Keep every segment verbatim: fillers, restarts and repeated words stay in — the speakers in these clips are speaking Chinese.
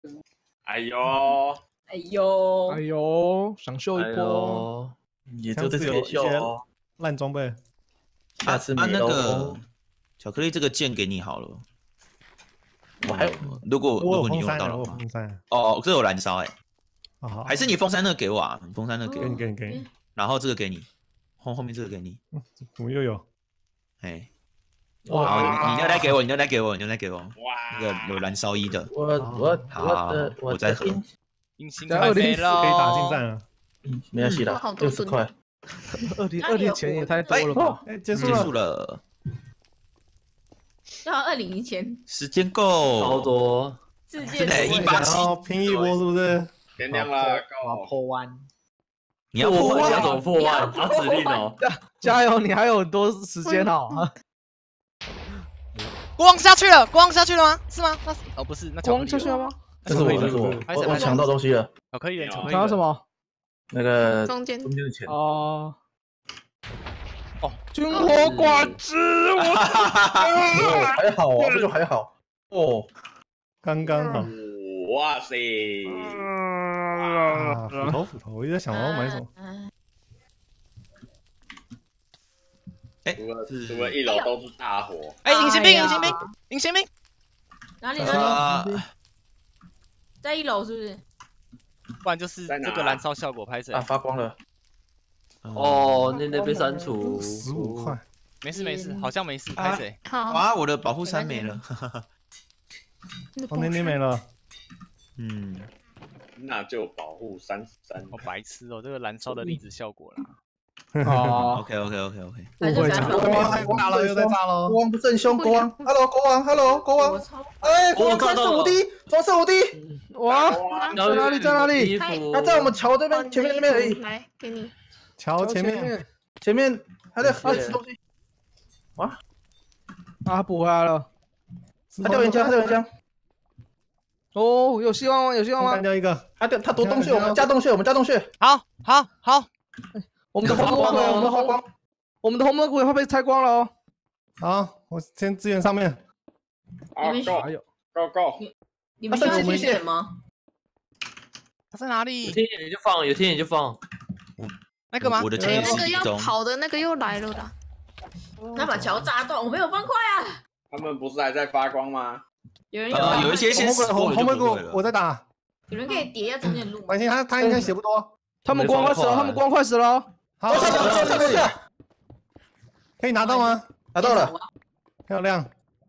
哎呦， 哎呦， 哎呦，想秀一波， 也就这次可以秀哦。 烂装备。 下次没那喽。 个巧克力这个剑给你好了。 我还有， 如果如果你用到了我风扇。 哦，这有燃烧哎。 好， 还是你风扇那个给我啊？风扇那个给你，给你，给你。 然后这个给你，后后面这个给你。 怎么又有？ 哎。哇！你要再给我，你要再给我，你要再给我。 哇！ 那个有燃烧衣的。 我我好， 我再喝。 隐形快没了， 可以打近战了。 没关系的，六十块。 二零二零钱也太多了吧？哎，结束了。 结束了。 要二零一千。 时间够。 超多。 世界一八七。 拼一波是不是？ 天亮了， 够破万。 你要破万？ 要怎么破万？他指令哦。 加油，你还有很多时间哦。 国王下去了，国王下去了吗？是吗？那哦不是，那国王下去了吗？ 这是我，这是我，我我抢到东西了。 巧克力人，巧克力抢到什么？ 那个中间中间的钱。 哦。 哦， 军火寡值，我还好啊，这就还好哦， 刚刚好。 哇塞！ 斧头斧头，我一直在想我要买什么。 哎， 除了除了一楼都是大火。 哎，隐形兵，隐形兵，隐形兵， 哪里哪里？在一楼是不是？ 不然就是这个燃烧效果拍谁啊？发光了。 哦，那那被删除。 十五块。 没事没事，好像没事，拍谁？ 哇，我的保护伞没了。 我那那没了。 嗯， 那就保护三十三。 好白痴哦，这个燃烧的粒子效果啦。 哦 ，OK OK OK OK。 误会炸，国王炸了，又在炸喽！ 国王不正凶，国王 ，Hello， 国王 ，Hello， 国王，哎，国王三十五滴，左手五滴， 哇，在哪里？在哪里？ 他在我们桥这边前面那边而已。 来，给你。 桥前面， 前面还在还在吃东西。哇， 啊，补回来了。 他掉岩浆，他掉岩浆。 哦，有希望吗？有希望吗？干掉一个。 他掉，他夺洞穴，我们加洞穴，我们加洞穴。 好，好，好。 我们的红魔鬼，我们的红光，我们的红魔鬼会被拆光了哦。好，我先支援上面。 啊，Go Go Go！ 你们需要支援吗？ 他在哪里？ 有天眼就放，有天眼就放。 那个吗？ 我的天眼那个要跑的那个又来了啦。 他把桥炸断，我没有方块啊。 他们不是还在发光吗？ 有人有有一些先死过了就不会了。 我在打。 有人可以叠一下中间的路吗？ 反正他他应该血不多。他们光快死了，他们光快死了。好， 下下下下下， 可以拿到吗？ 拿到了， 漂亮。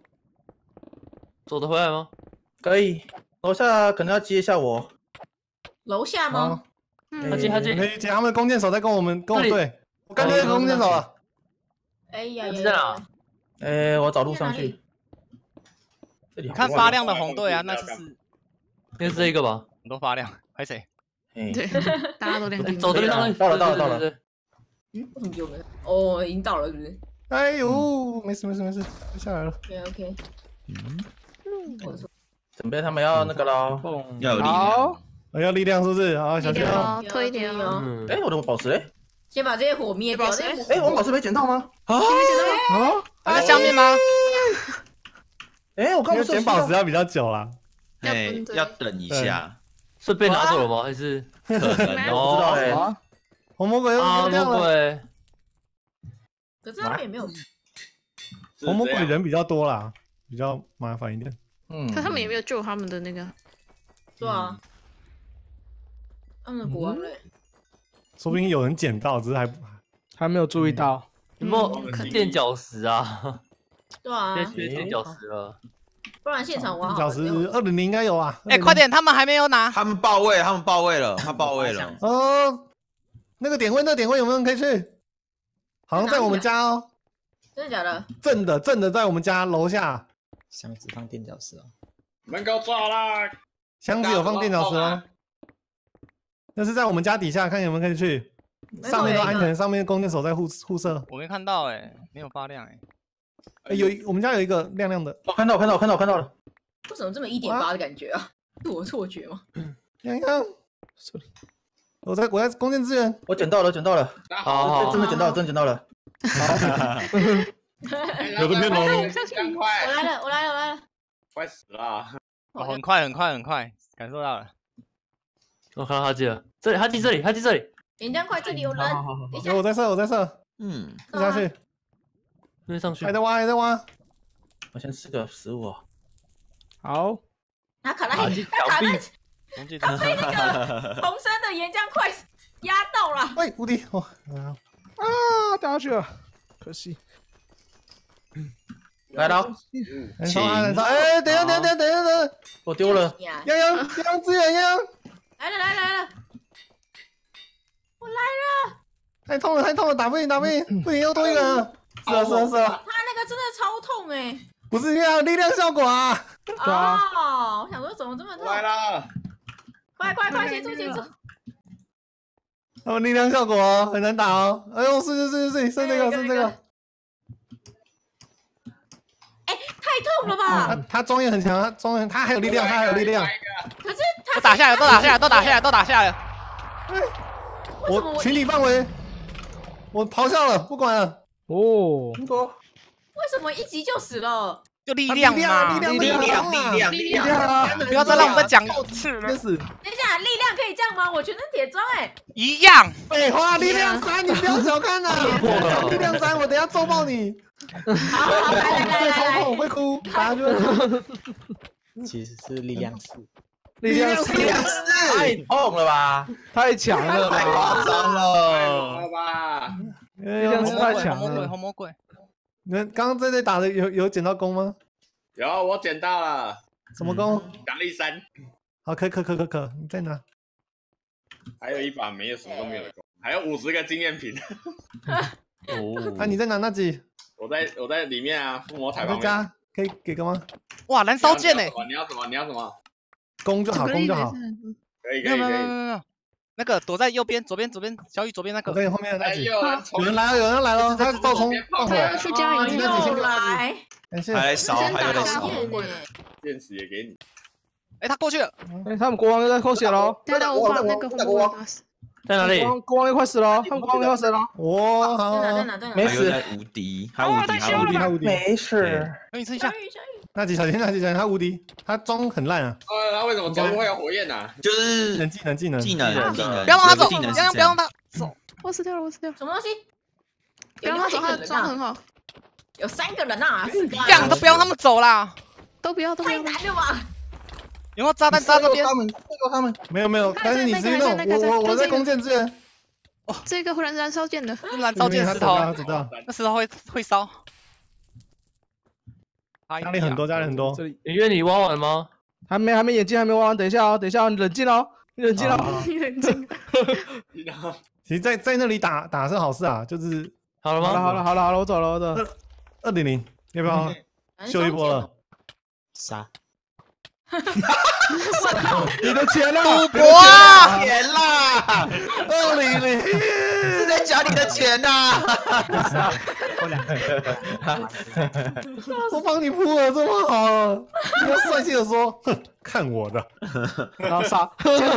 走得回来吗？ 可以，楼下可能要接一下我。 楼下吗？ 他接他接， 可以接。他们弓箭手在跟我们跟我对，我刚才弓箭手了。 哎呀， 在哪？ 哎，我找路上去。这里看发亮的红队啊，那就是应该是这个吧？ 很多发亮，拍谁？ 对，大家都亮晶。 走这边上来， 到了到了到了。 嗯，为什么就没？哦，已经到了，是不是？ 哎呦，没事没事没事，下来了。 OK OK。 嗯， 准备他们要那个了， 要有力量。 好，要力量是不是？好，小心哦，推一点哦。 哎，我的宝石嘞？ 先把这些火灭掉。 哎，我宝石没捡到吗？ 啊啊！ 啊，下面吗？ 哎，我刚不是捡宝石要比较久啦。 哎，要等一下。 是被拿走了吗？还是可能哦？ 哎，红魔鬼又啊， 掉了。 魔鬼。 可是他们也没有。 红魔鬼人比较多啦，比较麻烦一点。 嗯。 可他们也没有救他们的那个。 对啊。他们的国王嘞。 说不定有人捡到，只是还还没有注意到。 有没有垫脚石啊？ 对啊。 现在缺垫脚石了。 不然现场玩脚石二零零应该有啊。 哎，快点，他们还没有拿。 他们报位，他们报位了，他报位了。 哦，那个点位，那个点位有没有人可以去？好像在我们家哦。 真的假的？ 正的正的在我们家楼下。 箱子放垫脚石哦。 门口抓啦！ 箱子有放垫脚石哦。那是在我们家底下，看有没有可以去。上面都安全，上面弓箭手在护护射。 我没看到哎，没有发亮哎。 哎，有我们家有一个亮亮的。 我看到，我看到，我看到，我看到了。 为什么这么一点八的感觉啊？是我错觉吗？ 亮亮，我在我在弓箭支援。 我捡到了，捡到了。 好， 真的捡到了，真的捡到了。 有个骗龙。 赶快！ 我来了，我来了，我来了。 快死了！ 哦，很快很快很快，感受到了。 我看到他进了，这里他进这里，他进这里。 岩浆块这里有人，等一下有我在射，我在射， 嗯， 射下去， 追上去还。在挖，还在挖。 我先吃个食物。 好， 他卡在，他卡在，他被那个红色的岩浆块压到了。 喂，无敌！哦， 啊，掉下去了，可惜。 来了， 燃烧啊，燃烧！哎，等一下，等一下，等一下，等一下， 我丢了。 呀泱泱，泱泱支援，泱泱！ 来了来了来了，我来了。 太痛了，太痛了，打不赢，打不赢，不行，又多一个人了。是啊，是啊，是啊， 他那个真的超痛哎。 不是要力量效果啊！ 哦，我想说怎么这么痛？ 来了， 快快快，协助协助！ 他们力量效果哦，很难打哦。哎呦，是是是是，剩这个，剩这个。 哎，太痛了吧！ 他他装也很强，他装他还有力量，他还有力量。 可是他都打下来，都打下来，都打下来，都打下来了。 我群体范围，我咆哮了，不管了。 哦， 为什么一击就死了？ 就力量嘛， 力量， 力量，力量，力量！ 不要再让我们讲一次了。 真是等一下，力量可以这样吗？我全身铁装哎。 一样。 废话，力量三，你不要小看呐！力量三，我等下揍爆你。 好好来来来会来来超痛，，会哭，打下去会哭。 其实是力量四， 力量四， 力量四，太痛了吧？ 太强了太夸张了。 好吧， 力力量四太红魔鬼， 强了。 红魔鬼。 你们刚刚在这打的有有捡到弓吗？ 有我捡到了， 什么弓？ 奖励三， 好，可可可可可，你在哪？ 还有一把没有什么都没有的弓，还有五十个经验瓶。 哦啊，你在哪？那几？ 我在我在里面啊，附魔台旁边。 我在家，可以给个吗？ 哇，燃烧剑呢？ 你要什么？你要什么？ 弓就好，弓就好。 可以没有没有没有可以可以。 没有，那个躲在右边，左边左边，小雨左边那个。 我在你后面的那哎， 几。 又有人冲有人来了，有人来了，他爆冲爆火。 他要去家里面。 那几先又给他来， 感谢。 还在烧，还有在烧。 电池也给你。 哎，他过去了。 哎，他们国王又在扣血喽！ 等等，我把那个红魔鬼打死。 在哪里国？王国王又快死了，他们国王又快死了。 哇，好， 在哪在哪在哪？ 没死，无敌，还无敌，还无敌， 他无敌。 没事。 让你撑一下。 那几小心，那几小心，他无敌，他装很烂啊。 呃，他为什么走路会有火焰呢？ 就是技能技能技能技能，技能， 不要让他走， 技能不要不要让他走。 我死掉了，我死掉了。 什么东西？ 不要让他走，他的装很好。 有三个人呐， 这样都不要让他们走啦。 都不要，都不太要。 难了吧？ 有没有炸弹炸这边？ 他们，射过他们。 没有没有，但是你直接弄，我我我在弓箭支援。 这个会燃燃烧剑的。 燃烧剑石头， 他知道， 那石头会会烧。 家里很多，家里很多。 这里你约你挖完了吗？ 还没还没眼睛还没挖完，等一下哦，等一下哦，你冷静哦，你冷静哦。 冷静。 其实，在在那里打打是好事啊，就是好了吗？ 好了好了好了好了，我走了我走了。 二点零，要不要秀一波了？ 杀！ 你的钱呢？ 哇！ 钱啦！ 二零零是在讲你的钱呐！ 我两个人。 我帮你铺了这么好，你要帅气的说，哼，看我的， 然后杀。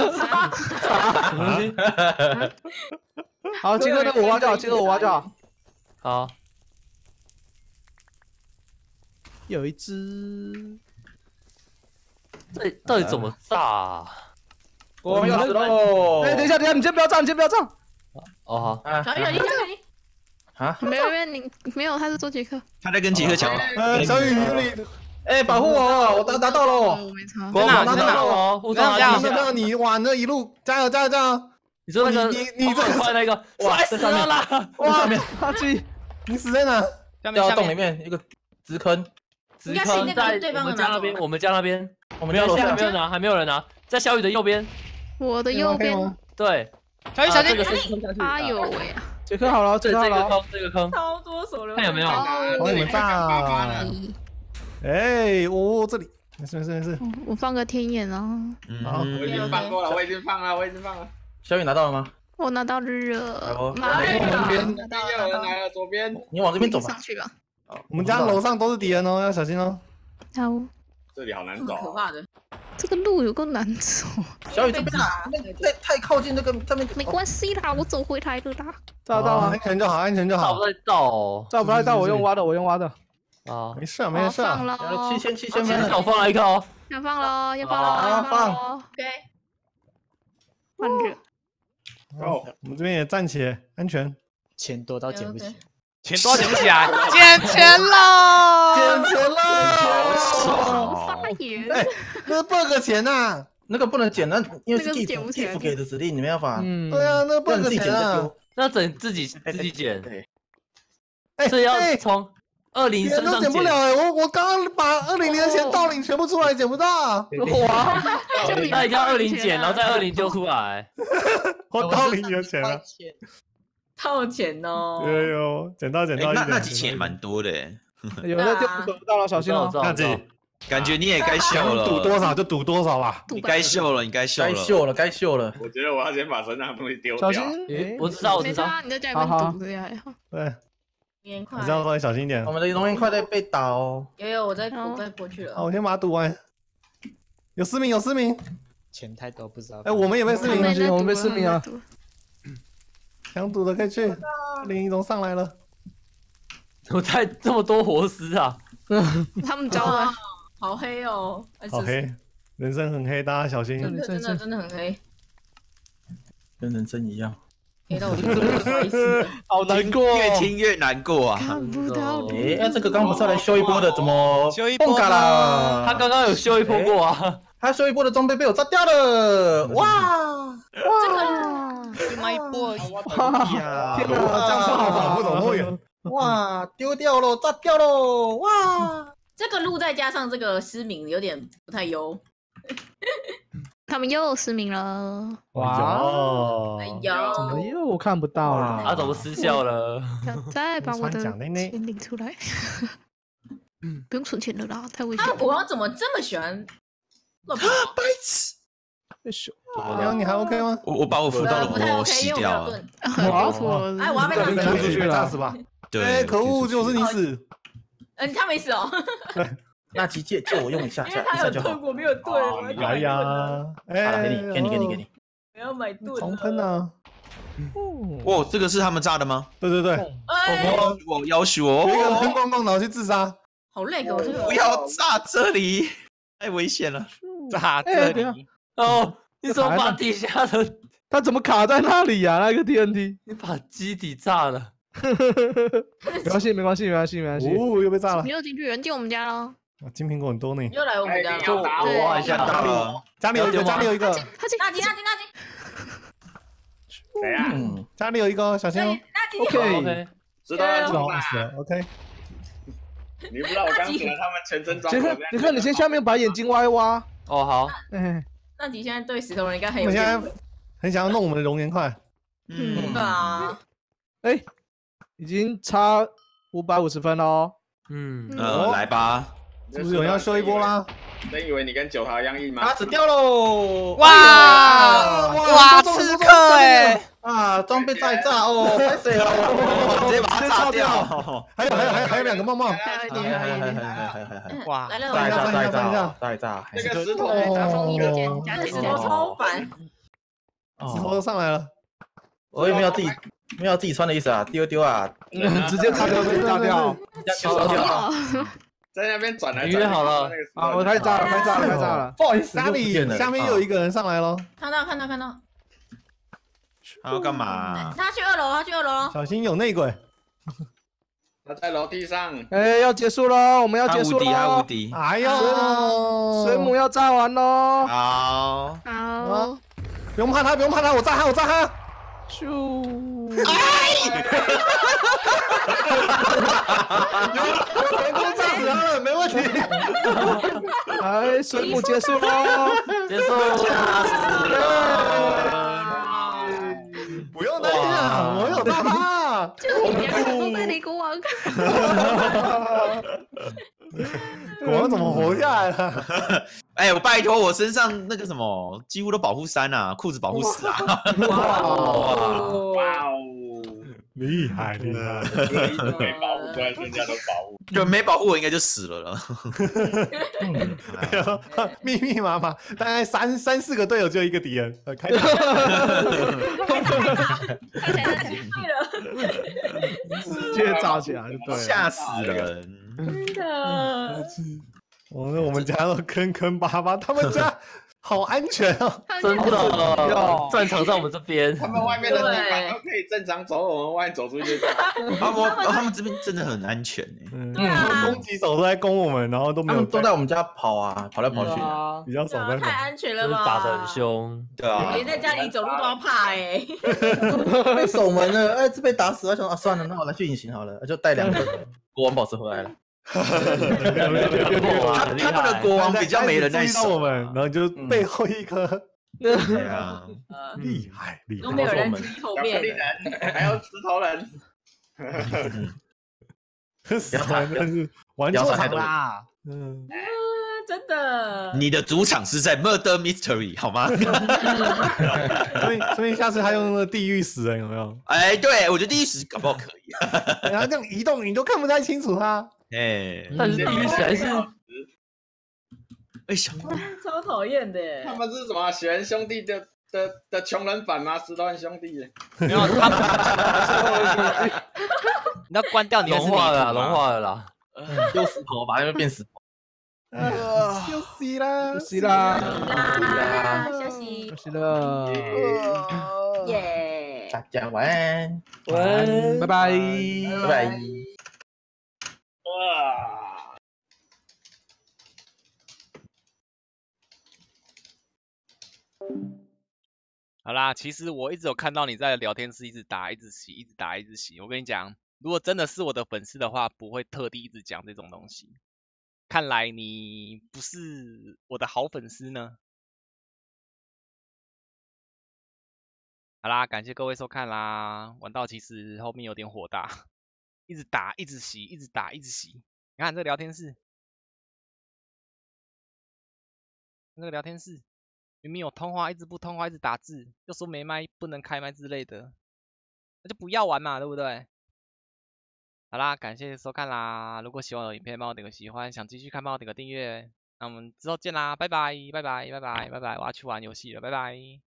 好，杰哥，那我挖就好，杰哥我挖就好。 好， 有一只。 这到底怎么炸啊？ 国王要死喽！哎，等一下，等一下，你先不要炸，你先不要炸。 哦好。 小雨小雨小雨， 啊？ 没有没有你没有，他是周杰克。 他在跟杰克抢。 呃，小雨这里， 哎，保护我，我达达到了。 我没差。 国王拿到哦，护照拿没有没有，你哇，那一路加油加油加油！ 你说那个你你这个快那个，摔死了啦！ 哇，垃圾！ 你死在哪？ 掉到洞里下面下面面一个直坑， 应该是那个对我方的们家那边，我们家那边， 我们家楼下没有还没。有拿，还没有人拿，在小雨的右边。 我的右边。 对， 小雨小心这个！是冲下去。 哎呦喂啊！ 杰克好了，杰对， 克好了。 这个坑，这个坑， 超多手榴看有没有？ 帮你们炸！哎，哦，这里没事没事没事。 我放个天眼啊。 好嗯， 我已经放过了，我已经放了，我已经放了。 小雨拿到了吗？ 我拿到了。 哦妈哎呀！ 旁边左边又有人来了，左边。 你往这边走吧上。去吧。 我们家楼上都是敌人哦，要小心哦。 好， 这里好难很可走。 怕的。 这个路有够难走。 小雨这边太太靠近那个上面。 没关系啦，我走回来了啦。 炸到啊安！全就好，安全就好找不。太到哦。 炸不太到，我用挖的，我用挖的。 哦， 没事没事。 放喽， 七千七千分， 先我放了一个哦。 要放喽，要放好喽，要放喽。 OK， 换热。 哦，我们这边也站起来，安全。 钱多到捡不起。 钱多捡不起来，捡钱了， 捡钱了， 哦，发言。 哎， 那是 bug 钱呐。 那个不能捡，那因为是那个是 Gift 捡不起来 Gift 给的指令，你没办法。 嗯， 对啊，那让 bug 你自己捡钱啊。 再丢。 那整自己自己捡， 对， 哎所以要哎从二零钱都身上捡捡不了。哎，我我刚刚把二零年的钱倒领全部出来，捡不到。 哇， 就你那一定要二零捡，然后再二零丢出来。 我倒领你的钱了。 套钱哦。 有有，捡到捡到一点。 那那几钱蛮多的， 有的丢手不到了，小心哦。 那几感觉你也该秀了。 赌多少就赌多少吧。 你该秀了，你该秀了。 该秀了，该秀了。 我觉得我要先把身上的东西丢掉。 小心，诶我知道，我知道。 没差，你在家里面赌的还好。 对， 年快你这样稍微小心一点我。们的龙岩快在被打哦。 有有，我在我快过去了。 好，我先把它赌完。有失明，有失明。 钱太多不知道。 哎，我们也被失明了， 我们被失明了。 想赌的可以去。林一中上来了。 我带这么多活尸啊！ 他们招了， 好黑哦， 好黑，人生很黑，大家小心。 真的真的真的很黑， 跟人生一样。 黑到我就摔死了。 好难过， 越听越难过啊！ 看不到。 哎，那这个刚不是要来修一波的，怎么修一波蹦嘎啦？ 他刚刚有修一波过啊， 他修一波的装备被我炸掉了！哇哇！ 买一波， 呀， 天哪，这样说好跑不走那么远。 哇，丢掉了，炸掉了！哇， 这个路再加上这个失明，有点不太优。 他们又失明了。 哇， 哎哦， 呦， 怎么又看不到了？ 他怎么失效了？ 要再把我的讲内内钱领出来。不用存钱了啦，太危险了。 他们国王怎么这么喜欢乱跑？ 白痴！ 然后你还 OK 吗？ 我我把我辅导的不太魔 OK，因为我没洗掉了。 有盾。 不错。 哎，我要被打死被了。 出去了，炸死吧！ 对， 哎，可恶，就是你死。 嗯，他没死哦， 那机借借我用一下， 因下为他有盾， 一下就好。 我没有盾。我要哎买呀， 盾哎， 好了，给你，给你，给你，给你。 我要买盾。 重喷啊！ 哇，这个是他们炸的吗？ 对对对， 哎， 我我要求有一个人哦， 喷光光然后去自杀。 好累哦，这个不要炸这里，太危险了。 炸这哎等一里， 哦，你怎么把底下的他怎么卡在那里呀？那个 T N T， 你把基底炸了？ 没关系，没关系，没关系，没关系。 哦，又被炸了你。又进去人进我们家了。 哇金苹果很多呢。 又来我们家就了。 我挖一下看到了， 家里有一个，家里有一个， 他进， 大吉大吉大吉谁啊？ 嗯， 家里有一个，小心哦。 大吉。 OK， OK， 知道了， 知道死了 OK。 你不知道我刚死了，他们全身装杰克，杰克，你先下面把眼睛挖一挖。 哦好， 哎， 大吉现在对石头人应该很有我们现在兴趣。 很想要弄我们的熔岩块。 嗯对啊， 哎，已经差五百五十分喽。 嗯， 呃，来吧， 是不是有人要修一波啦？ 真以为你跟九桃一样硬吗打？死掉喽！ 哇哇，刺客哎， 啊，装备再炸哦，太水了！ 直接把它炸掉。 还有还有还有还有两个梦梦。 还有一还点，还有一点。 还还还还还， 哇， 来了， 再炸再翻一下炸再炸！ 这个石头打风衣的剑，加点这石头超烦。 石头都上来了。 我也没有自己没有自己穿的意思啊，丢丢啊， 直接炸掉，直接炸掉。 烧掉。 在那边转来预转去。 约好了那个石头啊，我开始炸了，开始炸了，开始炸了。 不好意思， 家里又不见了下面又有一个人上来了， 看到看到看到， 还要干嘛？ 他去二楼，他去二楼了。 小心有内鬼。 他在楼梯上。 哎，要结束喽，我们要结束他无敌，他无喽。 敌。 哎呦， 水母要炸完喽。 好， 好， 不用怕他，不用怕他，我炸他，我炸他。 咻！ 成功炸死他了，没问题。 哎，水母结束喽。 结束。 不用担心啊，我有炸他。 就是你两个都在理国王。 国王怎么活下来了？ 哎，我拜托，我身上那个什么，几乎都保护三啊，裤子保护四啊。 哇哇哦！ 厉害厉害。 没保护，突然剩下都保护。 就没保护我，应该就死了了。 密密麻麻，大概三三四个队友就一个敌人，呃，开打。 对了， 直接炸起来就对了。 吓死人！ 真的。 我们我们家都坑坑巴巴，他们家好安全哦， 真的，战场在我们这边， 他们外面的地板都可以正常走，我们外面走出去。 他们他们这边真的很安全哎。 嗯，攻击手都在攻我们，然后都没有， 他们都在我们家跑啊，跑来跑去， 比较少在跑。 太安全了吧？ 打得很凶， 对啊， 连在家里走路都要怕哎。 被守门了，哎，这被打死了，想啊算了，那我来去隐形好了，就带两个国王宝石回来了。 他他们的国王比较没人在守我们，然后就背后一颗， 对啊， 厉害厉害， 都没有人注意后面， 还有石头人， 死人真是玩错场啦，嗯， 真的。 你的主场是在 Murder Mystery 好吗？ 所以所以下次他用那个地狱死人有没有？ 哎，对我觉得地狱死搞不好可以， 然后这样移动你都看不太清楚他。 哎， 但是地狱死还是， 哎想超讨厌的。 他们是什么血缘兄弟的的的穷人版吗？石头人兄弟？ 没有他们，你要关掉你的融化了，融化了啦， 丢石头吧，又变石头。 休息啦， 休息啦， 休息， 休息了， 耶！ 大家晚安， 晚安，拜拜， 拜拜。 啊！ 好啦，其实我一直有看到你在聊天室一直打、一直洗、一直打、一直洗。我跟你讲，如果真的是我的粉丝的话，不会特地一直讲这种东西。看来你不是我的好粉丝呢。好啦，感谢各位收看啦。玩到其实后面有点火大，一直打、一直洗、一直打、一直洗。你看这个聊天室，那个聊天室。明明有通话，一直不通话，一直打字，又说没麦不能开麦之类的，那就不要玩嘛，对不对？好啦，感谢收看啦！如果喜欢我的影片，帮我点个喜欢，想继续看帮我点个订阅，那我们之后见啦，拜拜拜拜拜拜拜拜，我要去玩游戏了，拜拜。